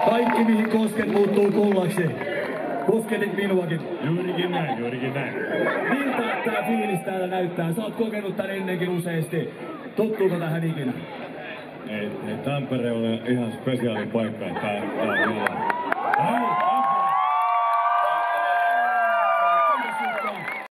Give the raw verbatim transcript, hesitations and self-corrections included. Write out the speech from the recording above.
Kaikki mihin kosket muuttuu kullaksi. Kosketit minuakin. Juurikin näin, juurikin näin. Miltä tää fiilis täällä näyttää? Sä oot kokenut tän ennenkin useasti. Tottuuko tähän ikinä? Ei, ei Tampere ole ihan spesiaali paikka. Tää, tää on